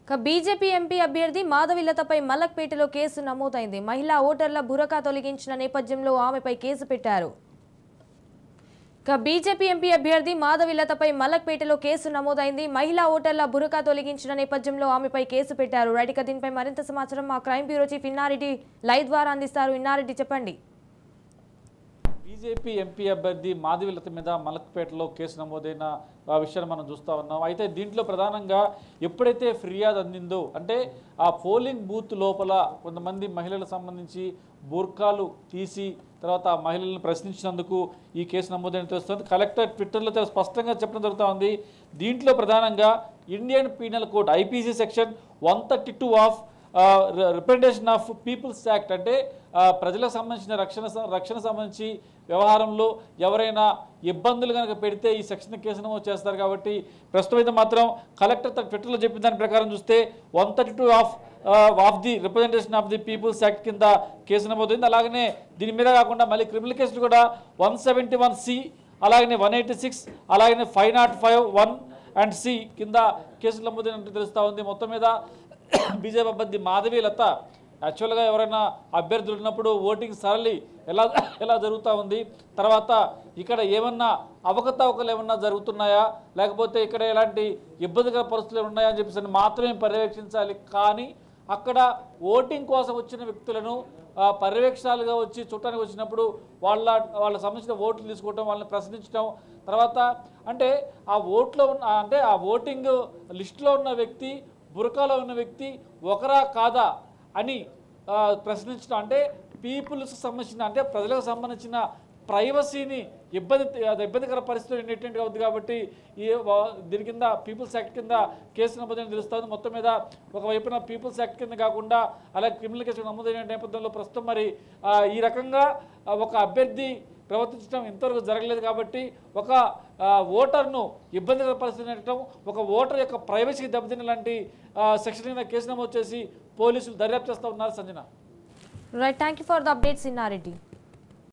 BJP MP అభ్యర్థి మాధవిలతపై మలక్పేటలో case నమోదైంది. మహిళా ఓటర్ల బురకా తొలగించిన నేపథ్యంలో ఆమెపై కేసు పెట్టారు. బీజేపీ ఎంపీ అభ్యర్థి మాధవిలతపై మలక్పేటలో కేసు నమోదైంది. మహిళా ఓటర్ల బురకా తొలగించిన నేపథ్యంలో ఆమెపై కేసు పెట్టారు. రైట్, దీనిపై మరింత సమాచారం మా crime bureau chief Innareddy live ద్వారా అందిస్తారు. ఇన్నారెడ్డి, చెప్పండి. బీజేపీ ఎంపీ అభ్యర్థి మాధవిలత మీద మలక్పేటలో కేసు నమోదైన విషయాన్ని మనం చూస్తూ ఉన్నాం. అయితే దీంట్లో ప్రధానంగా ఎప్పుడైతే ఫిర్యాదు అందిందో, అంటే ఆ పోలింగ్ బూత్ లోపల కొంతమంది మహిళలకు సంబంధించి బుర్కాలు తీసి తర్వాత ఆ మహిళలను ప్రశ్నించినందుకు ఈ కేసు నమోదైన తెలుస్తుంది. కలెక్టర్ ట్విట్టర్లో స్పష్టంగా చెప్పడం జరుగుతూ ఉంది. దీంట్లో ప్రధానంగా Indian penal code IPC section 132 of representation of peoples act, అంటే ప్రజలకు సంబంధించిన రక్షణ సంబంధించి వ్యవహారంలో ఎవరైనా ఇబ్బందులు కనుక పెడితే ఈ సెక్షన్ కేసు నమోదు చేస్తారు. కాబట్టి ప్రస్తుతం అయితే మాత్రం కలెక్టర్ తన ట్విట్టర్లో చెప్పిన దాని ప్రకారం చూస్తే 132 of the representation of the peoples act కింద కేసు నమోదైంది. అలాగనే దీని మీద కాకుండా మళ్ళీ క్రిమినల్ కేసులు కూడా 171C, అలాగనే 186, అలాగనే 505(1) and C కింద కేసులు నమోదైనట్టు తెలుస్తూ ఉంది. మొత్తం మీద బీజేపీ అభ్యర్థి మాధవిలత యాక్చువల్గా ఎవరైనా అభ్యర్థులు ఉన్నప్పుడు ఓటింగ్ సరళి ఎలా జరుగుతూ ఉంది, తర్వాత ఇక్కడ ఏమన్నా అవకతవకలు ఏమన్నా జరుగుతున్నాయా, లేకపోతే ఇక్కడ ఎలాంటి ఇబ్బందికర పరిస్థితులు ఉన్నాయా అని చెప్పేసి మాత్రమే పర్యవేక్షించాలి. కానీ అక్కడ ఓటింగ్ కోసం వచ్చిన వ్యక్తులను పర్యవేక్షణలుగా వచ్చి చూడటానికి వచ్చినప్పుడు వాళ్ళ సంబంధించిన ఓట్లు తీసుకోవటం, వాళ్ళని ప్రశ్నించడం, తర్వాత అంటే ఆ ఓట్లో ఉన్న అంటే ఆ ఓటింగ్ లిస్టులో ఉన్న వ్యక్తి, బురకాలో ఉన్న వ్యక్తి ఒకరా కాదా అని ప్రశ్నించడం, అంటే పీపుల్స్ సంబంధించిన అంటే ప్రజలకు సంబంధించిన ప్రైవసీని ఇబ్బందికర పరిస్థితులు ఎన్నిటిగా ఉంది. కాబట్టి దీని కింద పీపుల్స్ యాక్ట్ కింద కేసు నమోదైన తెలుస్తుంది. మొత్తం మీద ఒకవైపున పీపుల్స్ యాక్ట్ కింద కాకుండా అలాగే క్రిమినల్ కేసు నమోదైన నేపథ్యంలో ప్రస్తుతం మరి ఈ రకంగా ఒక అభ్యర్థి ప్రవర్తించడం ఇంతవరకు జరగలేదు. కాబట్టి ఒక ఓటర్ను ఇబ్బందికర పరిస్థితి పెట్టడం, ఒక ఓటర్ యొక్క ప్రైవసీకి దెబ్బతిన్న లాంటి సెక్షన్ కింద కేసు నమోదు చేసి పోలీసులు దర్యాప్తు చేస్తూ ఉన్నారు. Sanjana, right, thank you for the updates Inna Reddy.